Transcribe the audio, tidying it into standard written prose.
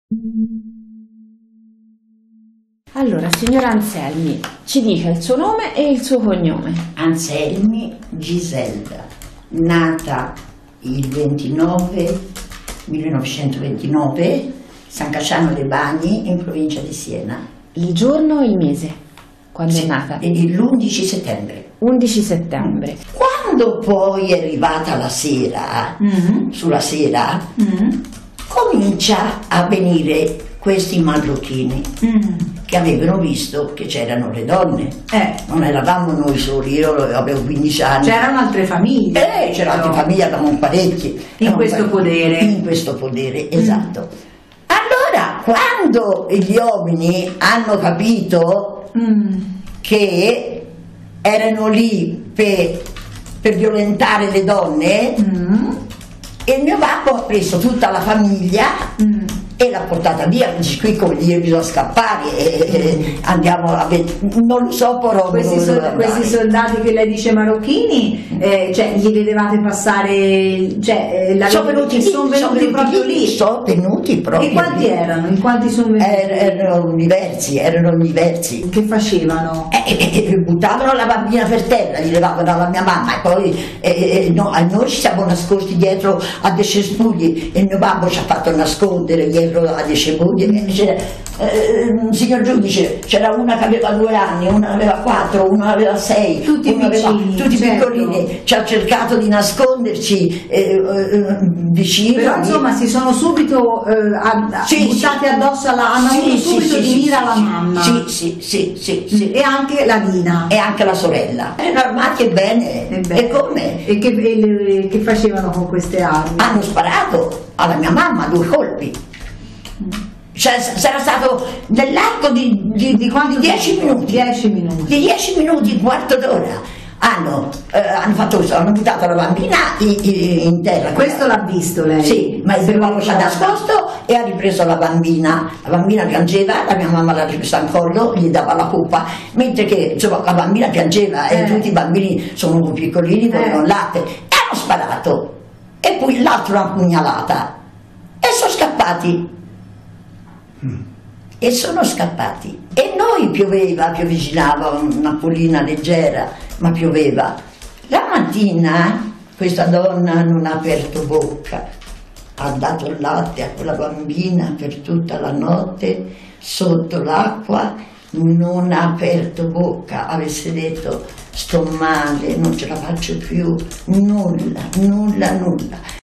Allora, signora Anselmi, ci dica il suo nome e il suo cognome. Anselmi Giselda, nata il 1929, San Casciano dei Bagni, in provincia di Siena. Il giorno e il mese, quando è nata? L'11 settembre. 11 settembre. Quando poi è arrivata la sera, sulla sera, comincia a venire questi marocchini che avevano visto che c'erano le donne. Non eravamo noi soli, io avevo 15 anni. C'erano altre famiglie. C'erano altre famiglie, avevamo parecchi. In questo podere. In questo podere, esatto. Allora, quando gli uomini hanno capito che erano lì per violentare le donne, il mio babbo ha preso tutta la famiglia e l'ha portata via. Dice: qui con gli bisogna scappare, andiamo a non lo so, però questi soldati che lei dice marocchini, cioè gli vedevate passare, sono venuti proprio lì. Sono venuti proprio. E quanti lì. erano? In quanti sono venuti? Erano diversi. Che facevano? Buttavano la bambina per terra, gli levavano alla mia mamma, e poi noi ci siamo nascosti dietro a dei cespugli e il mio babbo ci ha fatto nascondere dietro a dei cespugli. Signor giudice, c'era una che aveva 2 anni, una aveva 4, una aveva 6, tutti piccolini, ci ha cercato di nasconderci vicino. Però insomma si sono subito buttati addosso hanno avuto subito di mira alla mamma. Sì. E anche la Dina. E anche la sorella. Erano armati e bene. E come? E che facevano con queste armi? Hanno sparato alla mia mamma 2 colpi. Cioè, sarà stato nell'arco di 10 minuti. 10 minuti. Di 10 minuti, un quarto d'ora. Hanno buttato la bambina in terra. Questo l'ha visto lei? Sì, ma il mio babbo ci ha nascosto e ha ripreso la bambina. La bambina piangeva, la mia mamma l'ha ripresa al collo, gli dava la coppa, mentre che insomma la bambina piangeva e tutti i bambini sono piccolini, volevano latte. E hanno sparato. E poi l'altro l'ha pugnalata. E sono scappati. E sono scappati. E noi pioveginava una pollina leggera, ma pioveva. La mattina questa donna non ha aperto bocca, ha dato il latte a quella bambina per tutta la notte sotto l'acqua, non ha aperto bocca. Avesse detto: sto male, non ce la faccio più, nulla.